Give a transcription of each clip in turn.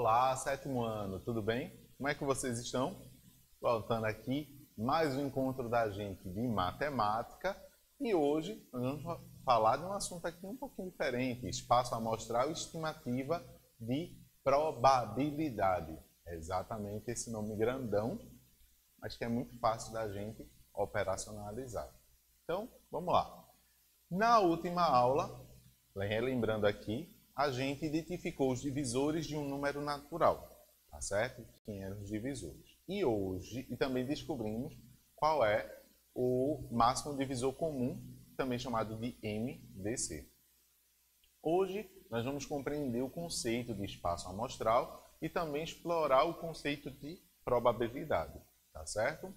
Olá, sétimo ano, tudo bem? Como é que vocês estão? Voltando aqui, mais um encontro da gente de matemática e hoje nós vamos falar de um assunto aqui um pouquinho diferente, espaço amostral e estimativa de probabilidade. É exatamente esse nome grandão, mas que é muito fácil da gente operacionalizar. Então, vamos lá. Na última aula, relembrando aqui, a gente identificou os divisores de um número natural, tá certo? Quem eram os divisores. E hoje, também descobrimos qual é o máximo divisor comum, também chamado de MDC. Hoje, nós vamos compreender o conceito de espaço amostral e também explorar o conceito de probabilidade, tá certo?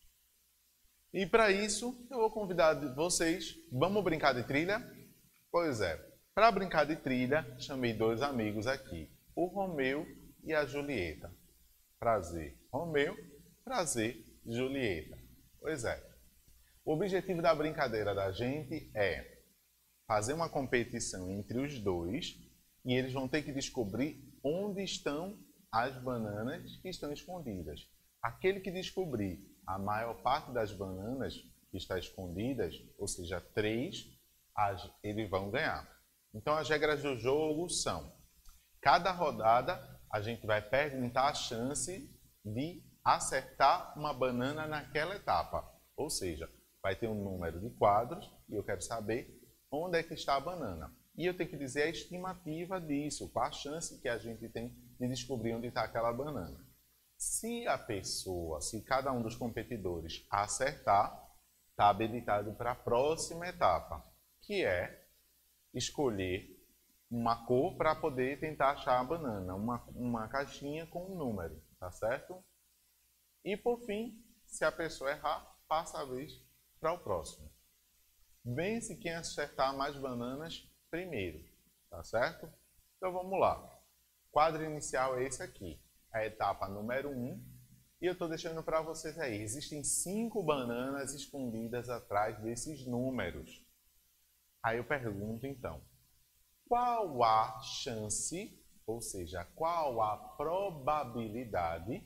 E para isso, eu vou convidar vocês, vamos brincar de trilha? Pois é. Para brincar de trilha, chamei dois amigos aqui, o Romeu e a Julieta. Prazer, Romeu. Prazer, Julieta. Pois é. O objetivo da brincadeira da gente é fazer uma competição entre os dois e eles vão ter que descobrir onde estão as bananas que estão escondidas. Aquele que descobrir a maior parte das bananas que estão escondidas, ou seja, 3, eles vão ganhar. Então, as regras do jogo são: cada rodada a gente vai perguntar a chance de acertar uma banana naquela etapa. Ou seja, vai ter um número de quadros e eu quero saber onde é que está a banana. E eu tenho que dizer a estimativa disso, qual a chance que a gente tem de descobrir onde está aquela banana. Se cada um dos competidores acertar, está habilitado para a próxima etapa, que é escolher uma cor para poder tentar achar a banana, uma caixinha com um número, tá certo? E por fim, se a pessoa errar, passa a vez para o próximo. Vence quem acertar mais bananas primeiro, tá certo? Então vamos lá. O quadro inicial é esse aqui, a etapa número 1, e eu estou deixando para vocês aí. Existem 5 bananas escondidas atrás desses números. Aí eu pergunto então, qual a chance, ou seja, qual a probabilidade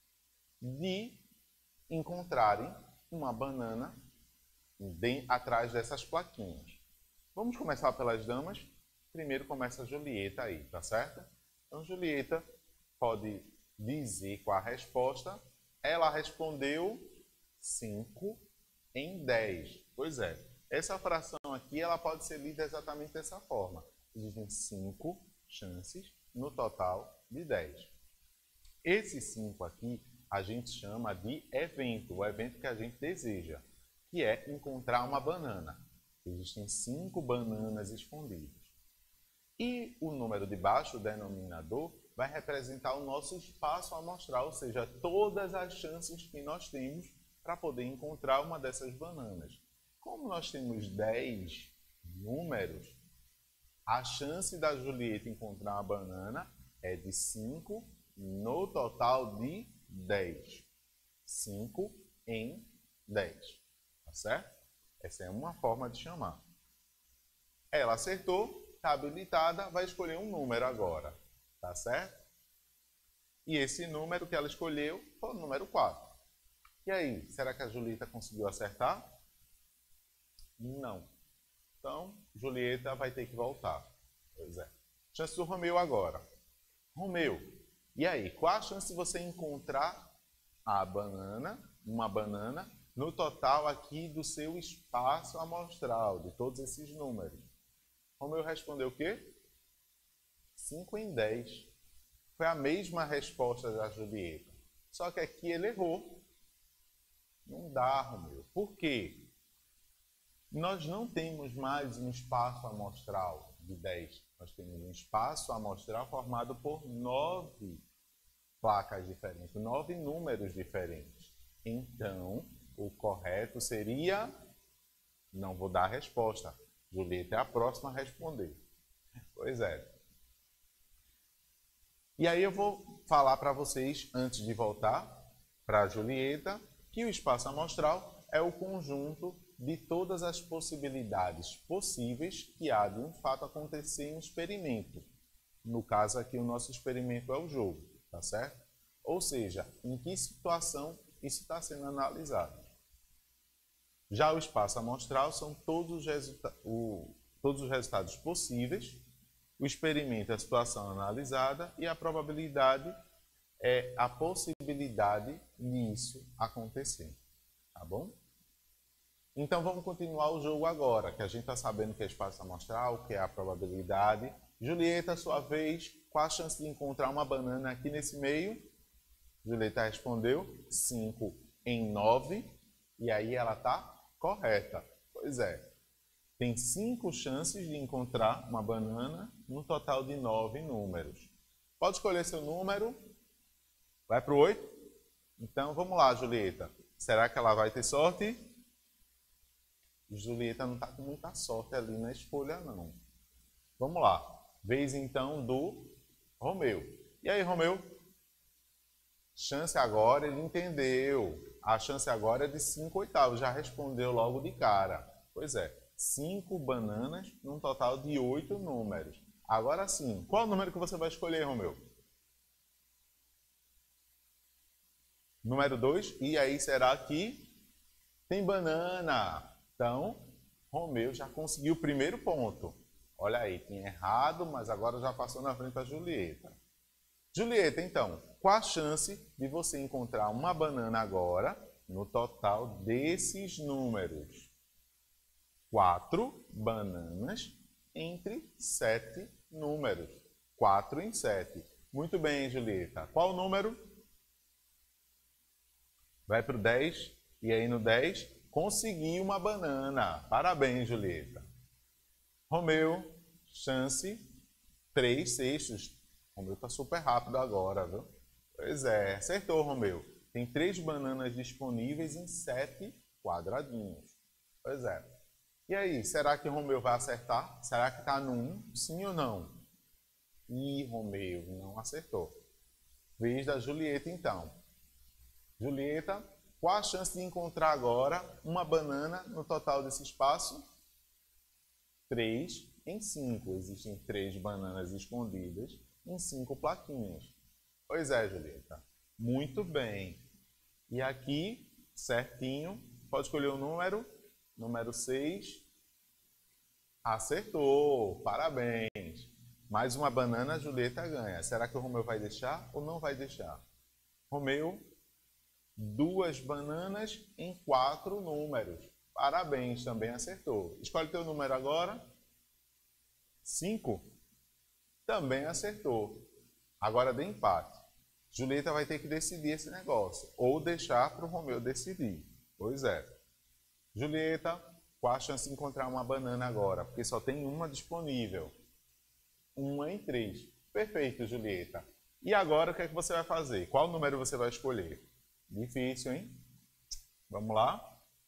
de encontrarem uma banana atrás dessas plaquinhas? Vamos começar pelas damas. Primeiro começa a Julieta aí, tá certo? Então Julieta pode dizer qual a resposta. Ela respondeu 5 em 10. Pois é. Essa fração aqui ela pode ser lida exatamente dessa forma. Existem 5 chances no total de 10. Esses 5 aqui a gente chama de evento, o evento que a gente deseja, que é encontrar uma banana. Existem 5 bananas escondidas. E o número de baixo, o denominador, vai representar o nosso espaço amostral, ou seja, todas as chances que nós temos para poder encontrar uma dessas bananas. Como nós temos 10 números, a chance da Julieta encontrar uma banana é de 5 no total de 10. 5 em 10. Tá certo? Essa é uma forma de chamar. Ela acertou, está habilitada, vai escolher um número agora. Tá certo? E esse número que ela escolheu foi o número 4. E aí, será que a Julieta conseguiu acertar? Não. Então, Julieta vai ter que voltar. Pois é. Chance do Romeu agora. Romeu, e aí? Qual a chance de você encontrar uma banana, no total aqui do seu espaço amostral, de todos esses números? Romeu respondeu o quê? 5 em 10. Foi a mesma resposta da Julieta. Só que aqui ele errou. Não dá, Romeu. Por quê? Nós não temos mais um espaço amostral de 10. Nós temos um espaço amostral formado por 9 placas diferentes, 9 números diferentes. Então, o correto seria... Não vou dar a resposta. Julieta é a próxima a responder. Pois é. E aí eu vou falar para vocês, antes de voltar para a Julieta, que o espaço amostral é o conjunto de todas as possibilidades possíveis que há de um fato acontecer em um experimento. No caso aqui, o nosso experimento é o jogo, tá certo? Ou seja, em que situação isso está sendo analisado. Já o espaço amostral são todos os resultados possíveis, o experimento é a situação analisada e a probabilidade é a possibilidade disso acontecer, tá bom? Então vamos continuar o jogo agora, que a gente está sabendo o que é espaço amostral, o que é a probabilidade. Julieta, sua vez, qual a chance de encontrar uma banana aqui nesse meio? Julieta respondeu 5 em 9, e aí ela está correta. Pois é, tem 5 chances de encontrar uma banana no total de 9 números. Pode escolher seu número. Vai para o 8? Então vamos lá, Julieta. Será que ela vai ter sorte? Julieta não está com muita sorte ali na escolha, não. Vamos lá. Vez então do Romeu. E aí, Romeu? Chance agora, ele entendeu. A chance agora é de 5/8. Já respondeu logo de cara. Pois é, 5 bananas num total de 8 números. Agora sim, qual o número que você vai escolher, Romeu? Número 2. E aí será que tem banana? Então, Romeu já conseguiu o primeiro ponto. Olha aí, tinha errado, mas agora já passou na frente da Julieta. Julieta, então, qual a chance de você encontrar uma banana agora no total desses números? 4 bananas entre 7 números. 4 em 7. Muito bem, Julieta. Qual o número? Vai para o 10. E aí no 10, conseguiu uma banana. Parabéns, Julieta. Romeu, chance 3/6. Romeu está super rápido agora, viu? Pois é, acertou, Romeu. Tem 3 bananas disponíveis em 7 quadradinhos. Pois é. E aí, será que Romeu vai acertar? Será que está no 1? Sim ou não? Ih, Romeu não acertou. Vez da Julieta, então. Julieta, qual a chance de encontrar agora uma banana no total desse espaço? 3 em 5. Existem 3 bananas escondidas em 5 plaquinhas. Pois é, Julieta. Muito bem. E aqui, certinho, pode escolher o número. Número 6. Acertou. Parabéns. Mais uma banana, a Julieta ganha. Será que o Romeu vai deixar ou não vai deixar? Romeu, 2 bananas em 4 números. Parabéns, também acertou. Escolhe teu número agora. 5. Também acertou. Agora dê empate. Julieta vai ter que decidir esse negócio. Ou deixar para o Romeu decidir. Pois é. Julieta, qual a chance de encontrar uma banana agora? Porque só tem uma disponível. 1 em 3. Perfeito, Julieta. E agora o que é que você vai fazer? Qual número você vai escolher? Difícil, hein? Vamos lá.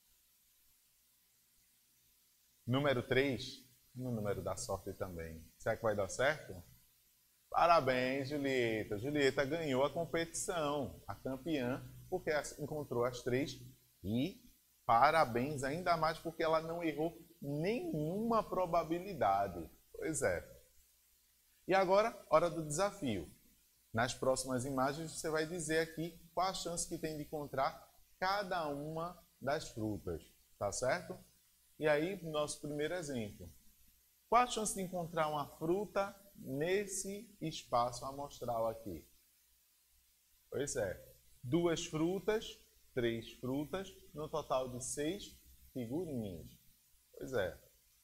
Número 3. No número da sorte também. Será que vai dar certo? Parabéns, Julieta. Julieta ganhou a competição, a campeã, porque encontrou as 3. E parabéns ainda mais porque ela não errou nenhuma probabilidade. Pois é. E agora, hora do desafio. Nas próximas imagens você vai dizer aqui qual a chance que tem de encontrar cada uma das frutas. Tá certo? E aí, nosso primeiro exemplo. Qual a chance de encontrar uma fruta nesse espaço amostral aqui? Pois é, 2 frutas, 3 frutas, no total de 6 figurinhas. Pois é.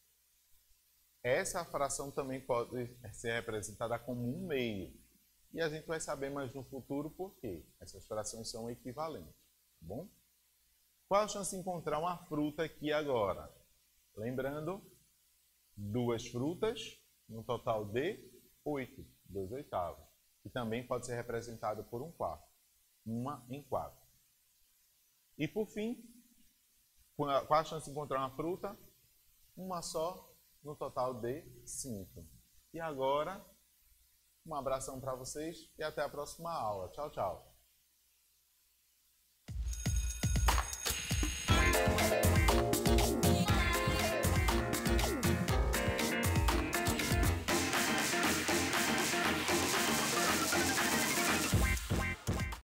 Essa fração também pode ser representada como 1/2. E a gente vai saber mais no futuro por quê. Essas frações são equivalentes. Tá bom? Qual a chance de encontrar uma fruta aqui agora? Lembrando, 2 frutas, no total de 8, 2/8. E também pode ser representado por 1/4. 1 em 4. E por fim, qual a chance de encontrar uma fruta? Uma só, no total de 5. E agora, um abração para vocês e até a próxima aula. Tchau, tchau.